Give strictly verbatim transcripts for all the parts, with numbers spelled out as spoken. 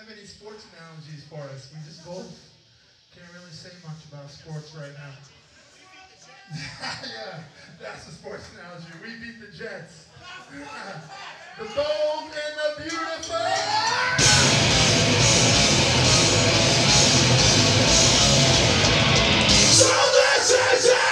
have any sports analogies for us. We just both can't really say much about sports right now. Yeah, that's the sports analogy. We beat the Jets. The bold and the beautiful. So this is it!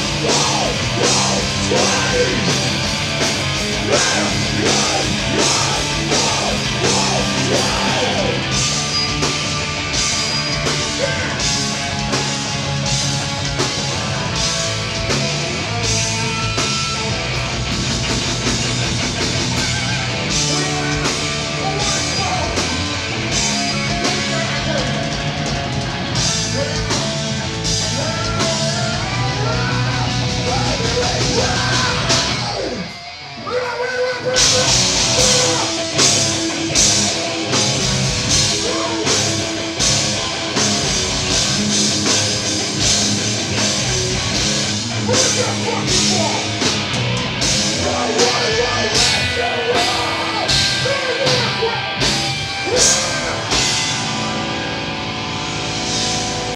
Yeah.